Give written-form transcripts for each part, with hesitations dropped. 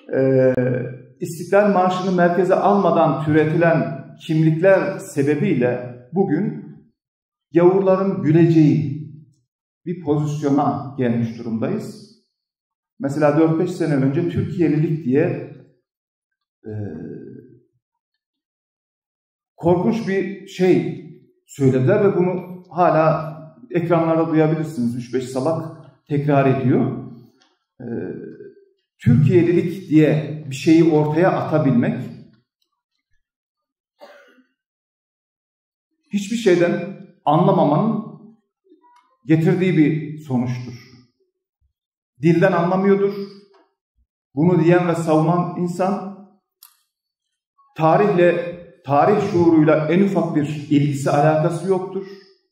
İstiklal Marşı'nı merkeze almadan türetilen kimlikler sebebiyle bugün gavurların güleceği bir pozisyona gelmiş durumdayız. Mesela 4-5 sene önce Türkiyelilik diye korkunç bir şey söylediler ve bunu hala ekranlarda duyabilirsiniz. 3-5 salak tekrar ediyor. Türkiyelilik diye bir şeyi ortaya atabilmek hiçbir şeyden anlamamanın getirdiği bir sonuçtur. Dilden anlamıyordur. Bunu diyen ve savunan insan tarih şuuruyla en ufak bir ilgisi, alakası yoktur.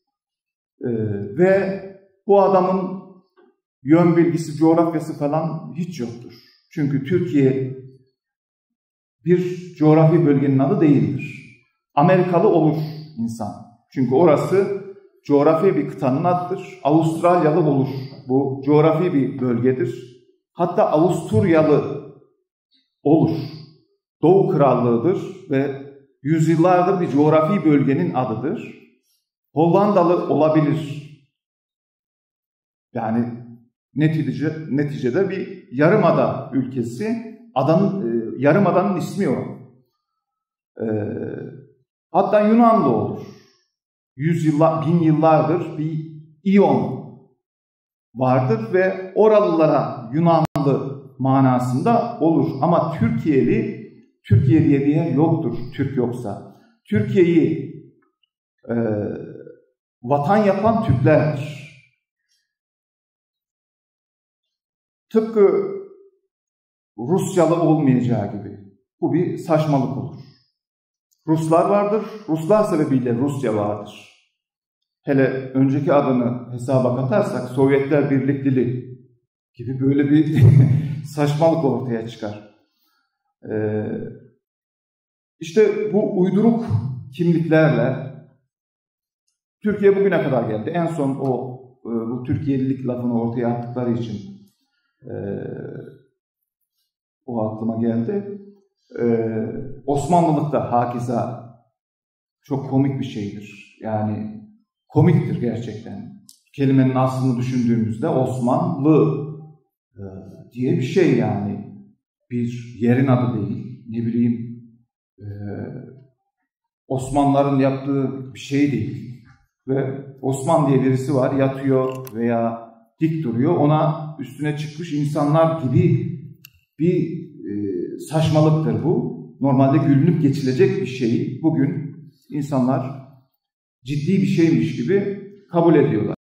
Ve bu adamın yön bilgisi, coğrafyası falan hiç yoktur. Çünkü Türkiye bir coğrafi bölgenin adı değildir. Amerikalı olur insan. Çünkü orası coğrafi bir kıtanın adıdır. Avustralyalı olur. Bu coğrafi bir bölgedir. Hatta Avusturyalı olur. Doğu Krallığı'dır ve yüzyıllardır bir coğrafi bölgenin adıdır. Hollandalı olabilir. Yani neticede bir yarımada ülkesi. Yarımadanın ismi o. Hatta Yunanlı olur. Bin yıllardır bir İyon vardır ve oralılara Yunanlı manasında olur. Ama Türkiye diye bir yer yoktur Türk yoksa. Türkiye'yi vatan yapan Türklerdir. Tıpkı Rusyalı olmayacağı gibi. Bu bir saçmalık olur. Ruslar vardır. Ruslar sebebiyle Rusya vardır. Hele önceki adını hesaba katarsak Sovyetler Birliklili gibi böyle bir saçmalık ortaya çıkar. İşte bu uyduruk kimliklerle Türkiye bugüne kadar geldi. En son bu Türkiyelilik lafını ortaya attıkları için o aklıma geldi. Osmanlılıkta hakeza çok komik bir şeydir. Yani komiktir gerçekten. Kelimenin aslını düşündüğümüzde Osmanlı diye bir şey yani. Bir yerin adı değil. Ne bileyim Osmanlıların yaptığı bir şey değil. Ve Osman diye birisi var, yatıyor veya dik duruyor. Ona üstüne çıkmış insanlar gibi bir saçmalıktır bu. Normalde gülünüp geçilecek bir şeyi bugün insanlar ciddi bir şeymiş gibi kabul ediyorlar.